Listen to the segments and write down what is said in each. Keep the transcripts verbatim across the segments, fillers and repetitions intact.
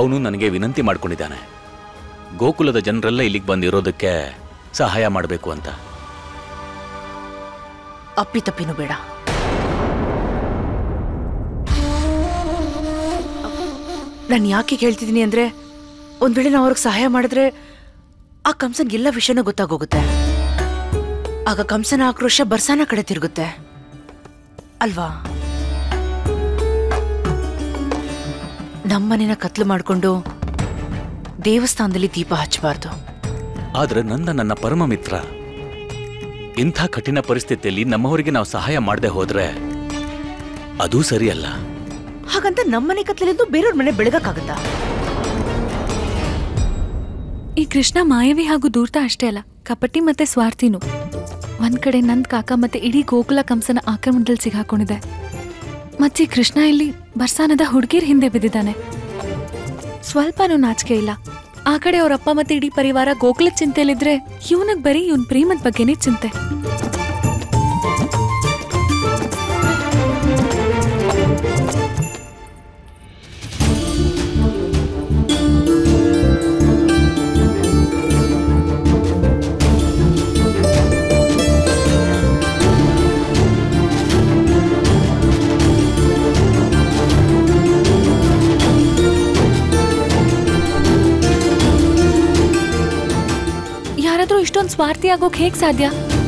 ಅವನು ನನಗೆ ವಿನಂತಿ ಮಾಡ್ಕೊಂಡಿದ್ದಾನೆ, ಗೋಕುಲದ ಜನರೆಲ್ಲ ಇಲ್ಲಿಗೆ ಬಂದಿರೋದಕ್ಕೆ ಸಹಾಯ ಮಾಡಬೇಕು ಅಂತ. ಅಪ್ಪಿತಪ್ಪಿನೂ ಬೇಡ. ನಾನು ಯಾಕೆ ಹೇಳ್ತಿದ್ದೀನಿ ಅಂದ್ರೆ, ಒಂದ್ ವೇಳೆ ನಾವು ಅವ್ರಿಗೆ ಸಹಾಯ ಮಾಡಿದ್ರೆ ಆ ಕಂಸನ್ ಎಲ್ಲ ವಿಷಯನೂ ಗೊತ್ತಾಗೋಗುತ್ತೆ. ಆಗ ಕಂಸನ ಆಕ್ರೋಶ ಬರ್ಸಾನ ಕಡೆ ತಿರುಗುತ್ತೆ ಅಲ್ವಾ? ನಮ್ಮನೆನ ಕತ್ಲು ಮಾಡ್ಕೊಂಡು ದೇವಸ್ಥಾನದಲ್ಲಿ ದೀಪ ಹಚ್ಚಬಾರ್ದು. ಆದ್ರೆ ನಂದ ನನ್ನ ಪರಮ ಮಿತ್ರ. ಇಂಥ ಕಠಿಣ ಪರಿಸ್ಥಿತಿಯಲ್ಲಿ ನಮ್ಮವರಿಗೆ ನಾವು ಸಹಾಯ ಮಾಡದೆ ಹೋದ್ರೆ ಅದೂ ಸರಿಯಲ್ಲ. ಹಾಗಂತ ನಮ್ಮನೆ ಕತ್ಲೆಂದು ಬೇರೆಯವ್ರ ಮನೆ ಬೆಳಗಕ್ಕಾಗತ್ತಾ? ಈ ಕೃಷ್ಣ ಮಾಯವಿ ಹಾಗೂ ದೂರ್ತ ಅಷ್ಟೇ ಅಲ್ಲ, ಕಪಟಿ ಮತ್ತೆ ಸ್ವಾರ್ಥಿನು. ಒಂದ್ ಕಡೆ ನಂದ್ ಕಾಕ ಮತ್ತೆ ಇಡೀ ಗೋಕುಲ ಕಂಸನ ಆಕ್ರಮಣದಲ್ಲಿ ಸಿಗಾಕೊಂಡಿದೆ. ಮತ್ತೆ ಕೃಷ್ಣ ಇಲ್ಲಿ ಬರ್ಸಾನದ ಹುಡುಗಿರ್ ಹಿಂದೆ ಬಿದ್ದಿದ್ದಾನೆ. ಸ್ವಲ್ಪನೂ ನಾಚಿಕೆ ಇಲ್ಲ. ಆ ಕಡೆ ಅವರಪ್ಪ ಮತ್ತೆ ಇಡೀ ಪರಿವಾರ ಗೋಕುಲದ ಚಿಂತೆಯಲ್ಲಿದ್ರೆ, ಇವನಿಗೆ ಬರೀ ಇವನ್ ಪ್ರೇಮದ ಬಗ್ಗೆನೇ ಚಿಂತೆ. ಯಾರಾದ್ರೂ ಇಷ್ಟೊಂದು ಸ್ವಾರ್ಥಿ ಆಗೋಕ್ ಹೇಗ್ ಸಾಧ್ಯ?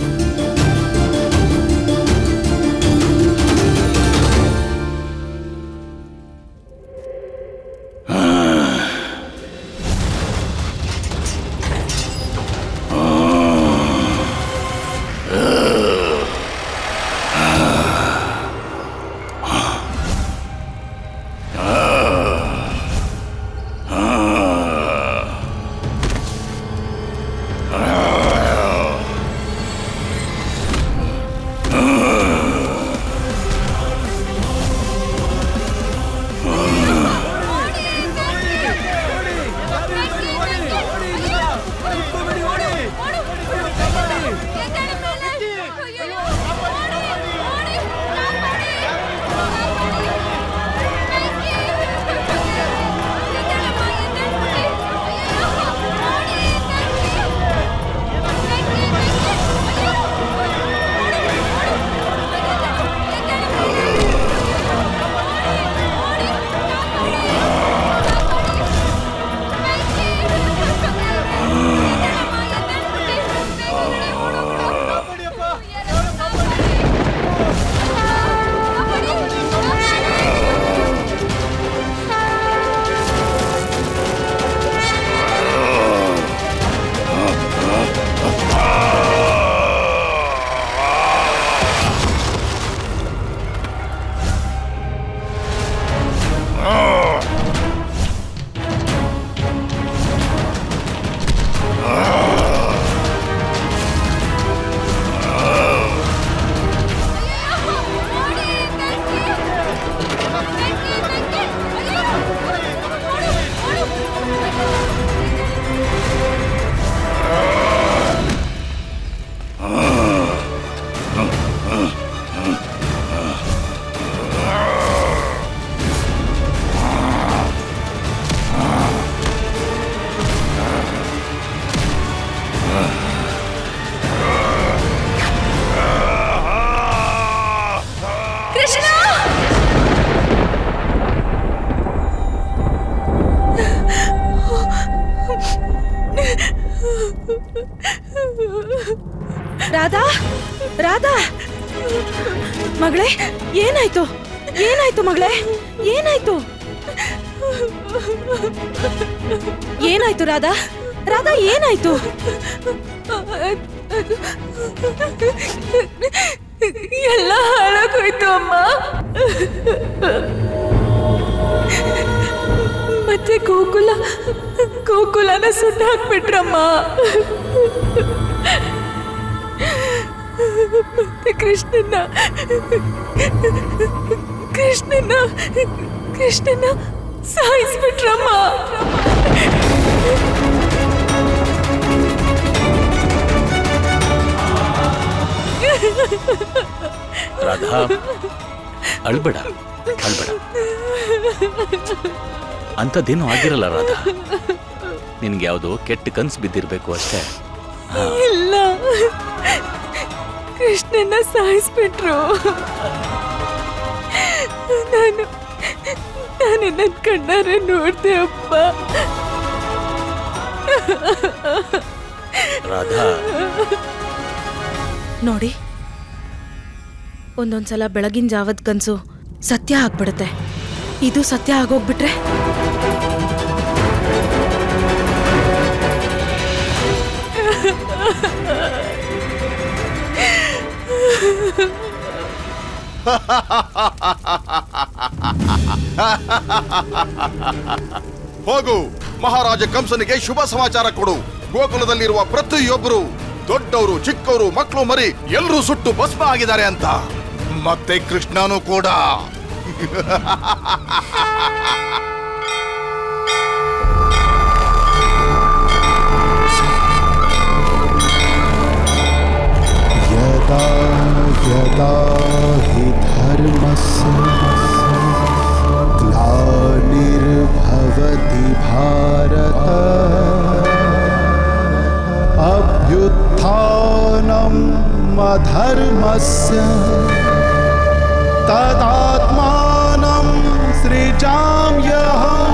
ರಾಧಾ, ರಾಧಾ ಮಗಳೇ, ಏನಾಯ್ತು? ಏನಾಯ್ತು ಮಗಳೇ? ಏನಾಯ್ತು? ಏನಾಯ್ತು ರಾಧಾ? ರಾಧಾ ಏನಾಯ್ತು? ಎಲ್ಲ ಹಾಳಾಗೋಯ್ತು ಅಮ್ಮ. ಮತ್ತೆ ಗೋಕುಲ ಗೋಕುಲನ ಸುಟ್ಟು ಹಾಕ್ಬಿಟ್ರಮ್ಮ. ಮತ್ತೆ ಕೃಷ್ಣನ ಕೃಷ್ಣನ ಕೃಷ್ಣನ ಸಾಯಿಸ್ಬಿಟ್ರಮ್ಮ. ರಾಧಾ, ಅಳ್ಬೇಡ ಅಳ್ಬೇಡ. ಅಂಥದ್ದೇನೂ ಆಗಿರಲ್ಲ ರಾಧಾ. ನಿನ್ಗೆ ಯಾವುದೋ ಕೆಟ್ಟ ಕನ್ಸು ಬಿದ್ದಿರ್ಬೇಕು ಅಷ್ಟೇ. ಇಲ್ಲ, ಕೃಷ್ಣನ ಸಾಯಿಸ್ಬಿಟ್ರು. ನಾನು ನಾನು ನನ್ನ ಕಣ್ಣಾರೆ ನೋಡ್ದೆ ಅಪ್ಪ. ರಾಧಾ ನೋಡಿ, ಒಂದೊಂದ್ಸಲ ಬೆಳಗಿನ ಜಾವದ ಕನ್ಸು ಸತ್ಯ ಆಗ್ಬಿಡುತ್ತೆ. ಇದು ಸತ್ಯ ಆಗೋಗ್ಬಿಟ್ರೆ ಹೋಗು, ಮಹಾರಾಜ ಕಂಸನಿಗೆ ಶುಭ ಸಮಾಚಾರ ಕೊಡು. ಗೋಕುಲದಲ್ಲಿರುವ ಪ್ರತಿಯೊಬ್ಬರು, ದೊಡ್ಡವರು ಚಿಕ್ಕವರು ಮಕ್ಕಳು ಮರಿ ಎಲ್ಲರೂ ಸುಟ್ಟು ಭಸ್ಮ ಆಗಿದ್ದಾರೆ ಅಂತ. ಮತ್ತೆ ಕೃಷ್ಣನೂ ಕೂಡ. ಯದಾ ಯದಾ ಹಿ ಧರ್ಮಸ್ಯ ಗ್ಲಾನಿರ್ಭವತಿ ಭಾರತ ಅಭ್ಯುತ್ಥಾನಂ ಅಧರ್ಮಸ್ಯ ತದಾತ್ಮಾನಂ ಸೃಜಾಮ್ಯಹಂ.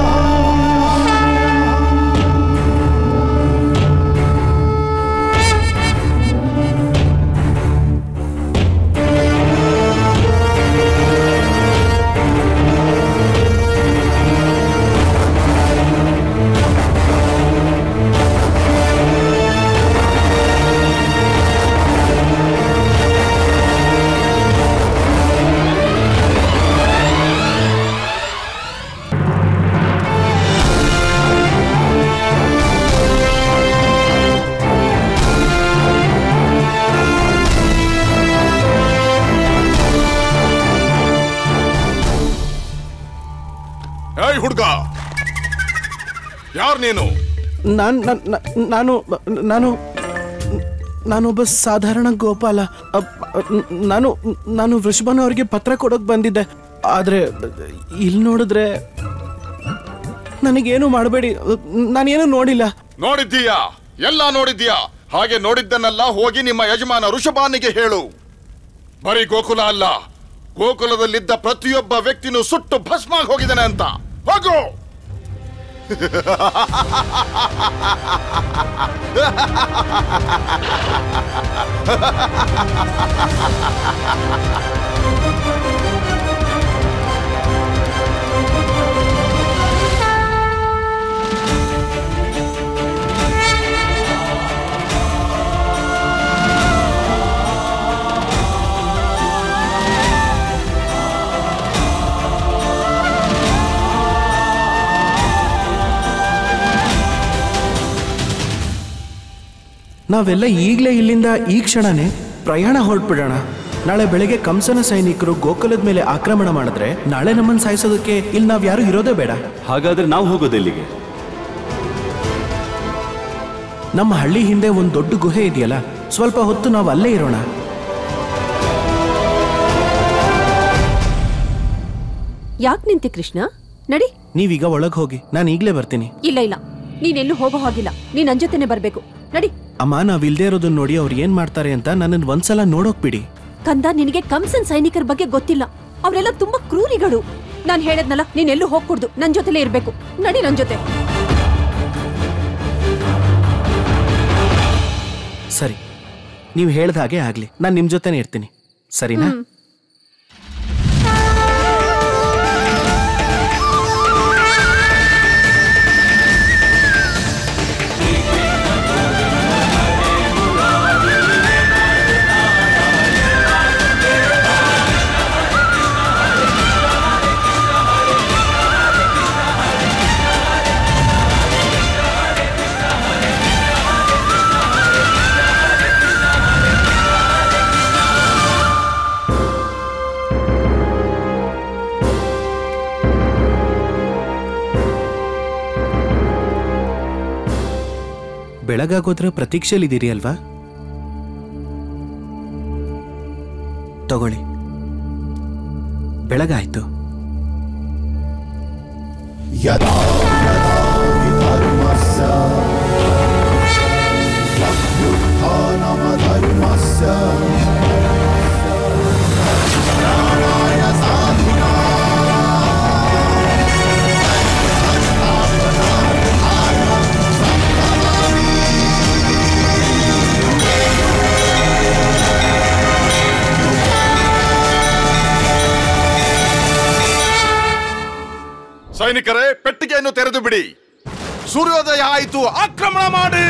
ಹುಡುಗ, ಯಾರು ನೀನು? ನಾನು ನಾನು ನಾನು ನಾನೊಬ್ಬ ಸಾಧಾರಣ ಗೋಪಾಲ. ನಾನು ನಾನು ವೃಷಭನ ಅವ್ರಿಗೆ ಪತ್ರ ಕೊಡೋಕೆ ಬಂದಿದ್ದೆ. ಆದ್ರೆ ಇಲ್ಲಿ ನೋಡಿದ್ರೆ ನನಗೇನು ಮಾಡಬೇಡಿ, ನಾನೇನು ನೋಡಿಲ್ಲ. ನೋಡಿದ್ದೀಯಾ? ಎಲ್ಲ ನೋಡಿದ್ದೀಯಾ? ಹಾಗೆ ನೋಡಿದ್ದನ್ನೆಲ್ಲ ಹೋಗಿ ನಿಮ್ಮ ಯಜಮಾನ ಋಷಭಾನಿಗೆ ಹೇಳು. ಬರೀ ಗೋಕುಲ ಅಲ್ಲ, ಗೋಕುಲದಲ್ಲಿದ್ದ ಪ್ರತಿಯೊಬ್ಬ ವ್ಯಕ್ತಿನೂ ಸುಟ್ಟು ಭಸ್ಮ ಹೋಗಿದ್ದಾನೆ ಅಂತ. ಹೋಗು. ನಾವೆಲ್ಲ ಈಗಲೇ ಇಲ್ಲಿಂದ ಈ ಕ್ಷಣನೇ ಪ್ರಯಾಣ ಹೊರಟ್ಬಿಡೋಣ. ನಾಳೆ ಬೆಳಗ್ಗೆ ಕಂಸನ ಸೈನಿಕರು ಗೋಕುಲದ ಮೇಲೆ ಆಕ್ರಮಣ ಮಾಡಿದ್ರೆ ನಾಳೆ ನಮ್ಮನ್ನು ಸಾಯಿಸೋದಕ್ಕೆ ಇಲ್ಲಿ ನಾವ್ ಯಾರು ಇರೋದೇ ಬೇಡ. ಹಾಗಾದ್ರೆ ನಾವು ಹೋಗೋದೆಲ್ಲಿಗೆ? ನಮ್ಮ ಹಳ್ಳಿ ಹಿಂದೆ ಒಂದು ದೊಡ್ಡ ಗುಹೆ ಇದೆಯಲ್ಲ, ಸ್ವಲ್ಪ ಹೊತ್ತು ನಾವು ಅಲ್ಲೇ ಇರೋಣ. ಯಾಕೆ ನಿಂತೆ ಕೃಷ್ಣ? ನಡಿ. ನೀವೀಗ ಒಳಗೆ ಹೋಗಿ, ನಾನು ಈಗಲೇ ಬರ್ತೀನಿ. ಇಲ್ಲ ಇಲ್ಲ, ನೀನೆಲ್ಲೂ ಹೋಗೋ ಹಾಗಿಲ್ಲ. ನೀನ್ ನನ್ ಜೊತೆನೆ ಬರ್ಬೇಕು. ನಡಿ. ಅಮ್ಮ, ನಾವ್ ಇಲ್ದೇ ಇರೋದನ್ನ ನೋಡಿ ಅವ್ರು ಏನ್ ಮಾಡ್ತಾರೆ ಅಂತ ನನ್ನನ್ನು ಒಂದ್ಸಲ ನೋಡೋಕ್ ಬಿಡಿ. ಕಂದ, ನಿನಗೆ ಕಂಸನ್ ಸೈನಿಕರ ಬಗ್ಗೆ ಗೊತ್ತಿಲ್ಲ. ಅವರೆಲ್ಲ ತುಂಬಾ ಕ್ರೂರಿಗಳು. ನಾನ್ ಹೇಳದ್ನಲ್ಲ, ನೀನೆಲ್ಲೂ ಹೋಗ್ಕೂಡ್ದು, ನನ್ ಜೊತೆಲೇ ಇರ್ಬೇಕು. ನಡಿ ನನ್ ಜೊತೆ. ಸರಿ, ನೀವು ಹೇಳ್ದ ಹಾಗೆ ಆಗ್ಲಿ. ನಾನು ನಿಮ್ ಜೊತೆನೇ ಇರ್ತೀನಿ, ಸರಿನಾ? ಬೆಳಗಾಗೋದ್ರ ಪ್ರತೀಕ್ಷೆಲಿದ್ದೀರಿ ಅಲ್ವಾ? ತಗೊಳ್ಳಿ, ಬೆಳಗಾಯ್ತು. ಯದಾ ಯದಾ ಹಿ ಧರ್ಮಸ್ಯ ಅಭ್ಯುತ್ಥಾನಮಧರ್ಮಸ್ಯ ಪ್ರಾಣಾಯ ಸಾಧುನಾ ಸೈನಿಕರೇ, ಪೆಟ್ಟಿಗೆಯನ್ನು ತೆರೆದು ಬಿಡಿ. ಸೂರ್ಯೋದಯ ಆಯಿತು, ಆಕ್ರಮಣ ಮಾಡಿ.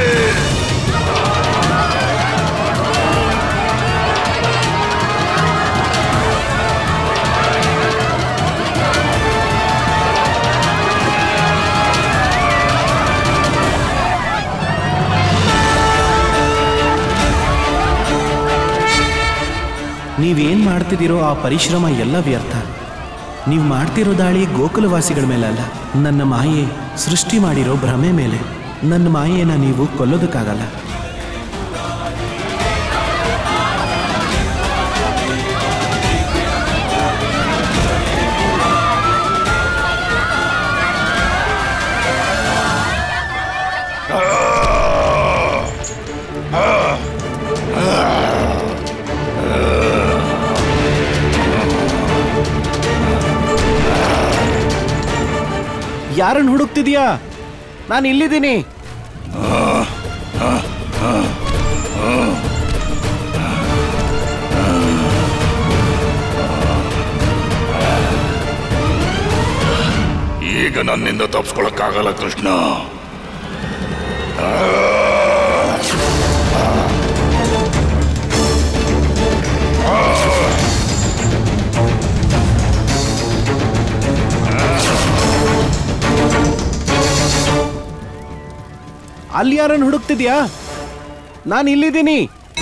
ನೀವೇನ್ ಮಾಡ್ತಿದ್ದೀರೋ ಆ ಪರಿಶ್ರಮ ಎಲ್ಲ ವ್ಯರ್ಥ. ನೀವು ಮಾಡ್ತಿರೋ ದಾಳಿ ಗೋಕುಲವಾಸಿಗಳ ಮೇಲೆ ಅಲ್ಲ, ನನ್ನ ಮಾಯೆ ಸೃಷ್ಟಿ ಮಾಡಿರೋ ಭ್ರಮೆ ಮೇಲೆ. ನನ್ನ ಮಾಯೆನ ನೀವು ಕೊಲ್ಲೋದಕ್ಕಾಗಲ್ಲ. ಯಾರನ್ನು ಹುಡುಕ್ತಿದ್ಯಾ? ನಾನು ಇಲ್ಲಿದ್ದೀನಿ. ಈಗ ನನ್ನಿಂದ ತಪ್ಪಿಸ್ಕೊಳಕ್ಕಾಗಲ್ಲ ಕೃಷ್ಣ. ಅಲ್ಲಿ ಯಾರನ್ನು ಹುಡುಕ್ತಿದ್ಯಾ? ನಾನು ಇಲ್ಲಿದ್ದೀನಿ.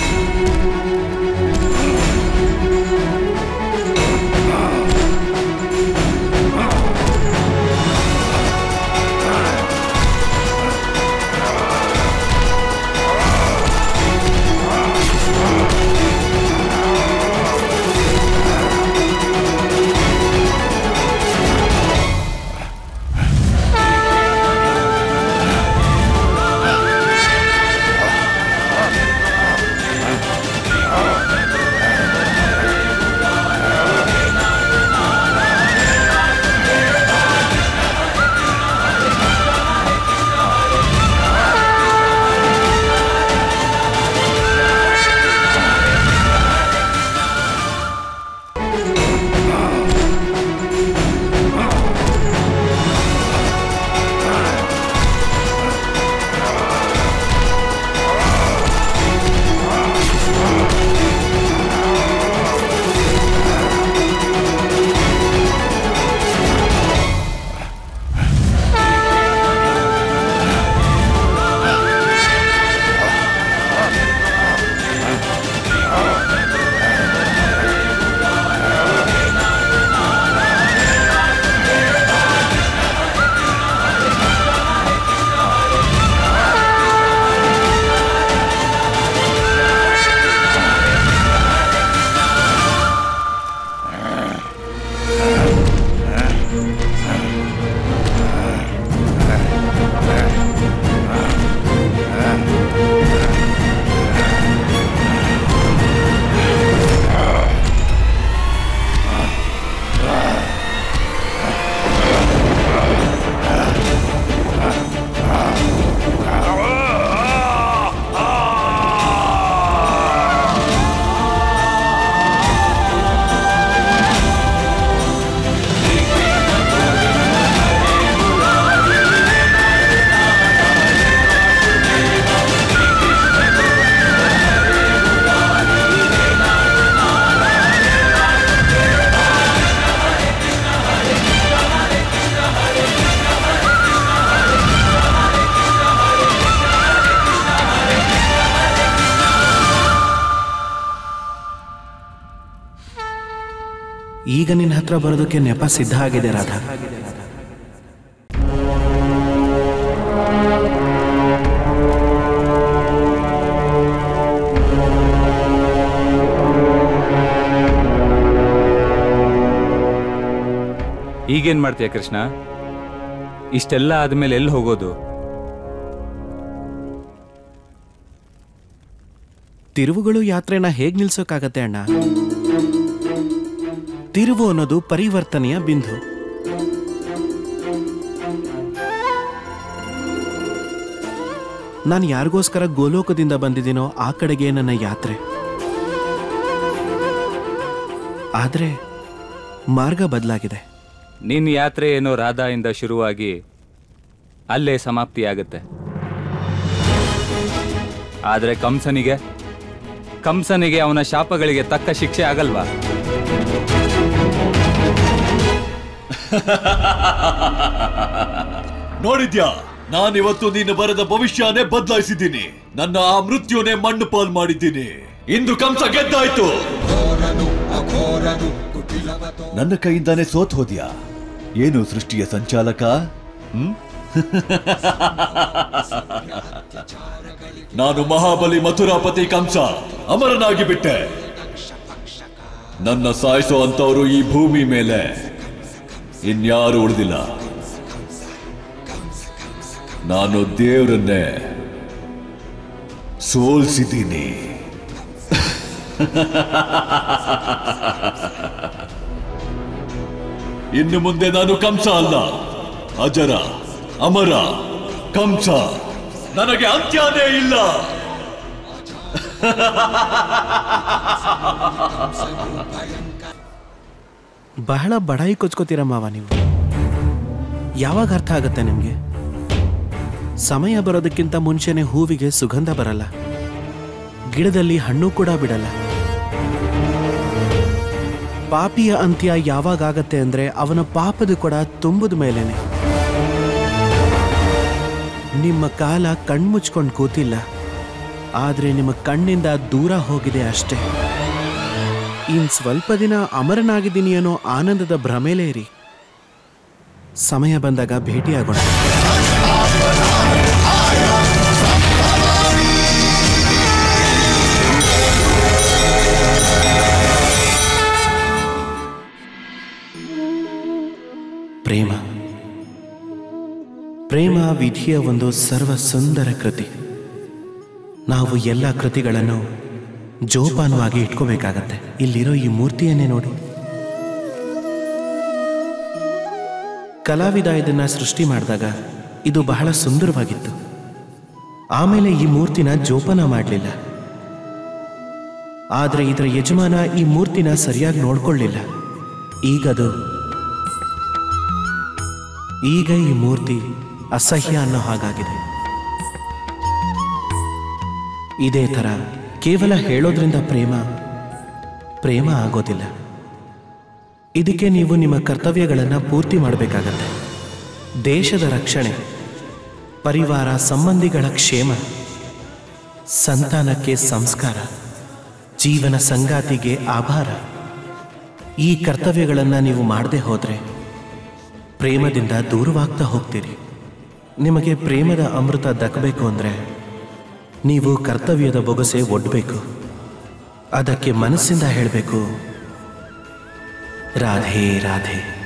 ಈಗ ನಿನ್ನ ಹತ್ರ ಬರೋದಕ್ಕೆ ನೆಪ ಸಿದ್ಧ ಆಗಿದೆ ರಾಧಾ. ಈಗೇನ್ ಮಾಡ್ತೀಯ ಕೃಷ್ಣ? ಇಷ್ಟೆಲ್ಲ ಆದ್ಮೇಲೆ ಎಲ್ಲಿ ಹೋಗೋದು? ತಿರುವುಗಳು ಯಾತ್ರೆನ ಹೇಗ್ ನಿಲ್ಸೋಕ್ಕಾಗತ್ತೆ ಅಣ್ಣ? ತಿರುವು ಅನ್ನೋದು ಪರಿವರ್ತನೆಯ ಬಿಂದು. ನಾನು ಯಾರಿಗೋಸ್ಕರ ಗೋಲೋಕದಿಂದ ಬಂದಿದ್ದೀನೋ ಆ ಕಡೆಗೆ ನನ್ನ ಯಾತ್ರೆ. ಆದ್ರೆ ಮಾರ್ಗ ಬದಲಾಗಿದೆ. ನಿನ್ನ ಯಾತ್ರೆ ಏನೋ ರಾಧಾಯಿಂದ ಶುರುವಾಗಿ ಅಲ್ಲೇ ಸಮಾಪ್ತಿಯಾಗುತ್ತೆ. ಆದ್ರೆ ಕಂಸನಿಗೆ ಕಂಸನಿಗೆ ಅವನ ಶಾಪಗಳಿಗೆ ತಕ್ಕ ಶಿಕ್ಷೆ ಆಗಲ್ವಾ? ನೋಡಿದ್ಯಾ, ನಾನಿವತ್ತು ನೀನು ಬರೆದ ಭವಿಷ್ಯನೇ ಬದಲಾಯಿಸಿದ್ದೀನಿ. ನನ್ನ ಆ ಮೃತ್ಯುನೇ ಮಣ್ಣು ಪಾಲ್ ಮಾಡಿದ್ದೀನಿ. ಇಂದು ಕಂಸ ಗೆದ್ದಾಯ್ತು. ನನ್ನ ಕೈಯಿಂದಾನೇ ಸೋತ್ ಹೋದ್ಯಾ? ಏನು ಸೃಷ್ಟಿಯ ಸಂಚಾಲಕ? ಹ್ಮ್ ನಾನು ಮಹಾಬಲಿ ಮಥುರಾಪತಿ ಕಂಸ ಅಮರನಾಗಿ ಬಿಟ್ಟೆ. ನನ್ನ ಸಾಯಿಸೋ ಅಂತವರು ಈ ಭೂಮಿ ಮೇಲೆ ಇನ್ಯಾರು ಉಳಿದಿಲ್ಲ. ನಾನು ದೇವರನ್ನೇ ಸೋಲ್ಸಿದ್ದೀನಿ. ಇನ್ನು ಮುಂದೆ ನಾನು ಕಂಸ ಅಲ್ಲ, ಅಜರ ಅಮರ ಕಂಸ. ನನಗೆ ಅಂತ್ಯನೇ ಇಲ್ಲ. ಬಹಳ ಬಡಾಯಿ ಕೊಚ್ಕೋತೀರ ಮಾವ ನೀವು. ಯಾವಾಗ ಅರ್ಥ ಆಗತ್ತೆ ನಿಮ್ಗೆ? ಸಮಯ ಬರೋದಕ್ಕಿಂತ ಮುಂಚೆನೆ ಹೂವಿಗೆ ಸುಗಂಧ ಬರಲ್ಲ, ಗಿಡದಲ್ಲಿ ಹಣ್ಣು ಕೂಡ ಬಿಡಲ್ಲ. ಪಾಪಿಯ ಅಂತ್ಯ ಯಾವಾಗ ಆಗತ್ತೆ ಅಂದ್ರೆ ಅವನ ಪಾಪದ ಕೊಡ ತುಂಬದ ಮೇಲೇನೆ. ನಿಮ್ಮ ಕಾಲ ಕಣ್ಮುಚ್ಕೊಂಡು ಕೂತಿಲ್ಲ, ಆದ್ರೆ ನಿಮ್ಮ ಕಣ್ಣಿಂದ ದೂರ ಹೋಗಿದೆ ಅಷ್ಟೇ. ಇನ್ ಸ್ವಲ್ಪ ದಿನ ಅಮರನಾಗಿದ್ದೀನಿ ಅನ್ನೋ ಆನಂದದ ಭ್ರಮೇಲೇ ಇರಿ. ಸಮಯ ಬಂದಾಗ ಭೇಟಿಯಾಗೋಣ. ಪ್ರೇಮ ಪ್ರೇಮ ವಿಧಿಯ ಒಂದು ಸರ್ವ ಸುಂದರ ಕೃತಿ. ನಾವು ಎಲ್ಲ ಕೃತಿಗಳನ್ನು ಜೋಪಾನವಾಗಿ ಇಟ್ಕೋಬೇಕಾಗತ್ತೆ. ಇಲ್ಲಿರೋ ಈ ಮೂರ್ತಿಯನ್ನೇ ನೋಡಿ. ಕಲಾವಿದ ಇದನ್ನ ಸೃಷ್ಟಿ ಮಾಡಿದಾಗ ಇದು ಬಹಳ ಸುಂದರವಾಗಿತ್ತು. ಆಮೇಲೆ ಈ ಮೂರ್ತಿನ ಜೋಪಾನ ಮಾಡಲಿಲ್ಲ. ಆದರೆ ಇದರ ಯಜಮಾನ ಈ ಮೂರ್ತಿನ ಸರಿಯಾಗಿ ನೋಡ್ಕೊಳ್ಳಿಲ್ಲ. ಈಗದು ಈಗ ಈ ಮೂರ್ತಿ ಅಸಹ್ಯ ಅನ್ನೋ ಹಾಗಾಗಿದೆ. ಇದೇ ಥರ ಕೇವಲ ಹೇಳೋದ್ರಿಂದ ಪ್ರೇಮ ಪ್ರೇಮ ಆಗೋದಿಲ್ಲ. ಇದಕ್ಕೆ ನೀವು ನಿಮ್ಮ ಕರ್ತವ್ಯಗಳನ್ನು ಪೂರ್ತಿ ಮಾಡಬೇಕಾಗತ್ತೆ. ದೇಶದ ರಕ್ಷಣೆ, ಪರಿವಾರ ಸಂಬಂಧಿಗಳ ಕ್ಷೇಮ, ಸಂತಾನಕ್ಕೆ ಸಂಸ್ಕಾರ, ಜೀವನ ಸಂಗಾತಿಗೆ ಆಭಾರ. ಈ ಕರ್ತವ್ಯಗಳನ್ನು ನೀವು ಮಾಡದೆ ಹೋದರೆ ಪ್ರೇಮದಿಂದ ದೂರವಾಗ್ತಾ ಹೋಗ್ತೀರಿ. ನಿಮಗೆ ಪ್ರೇಮದ ಅಮೃತ ದಕ್ಕಬೇಕು ಅಂದರೆ ನೀವು ಕರ್ತವ್ಯದ ಬೊಗಸೆ ಒಡ್ಬೇಕು. ಅದಕ್ಕೆ ಮನಸ್ಸಿಂದ ಹೇಳಬೇಕು, ರಾಧೆ ರಾಧೆ.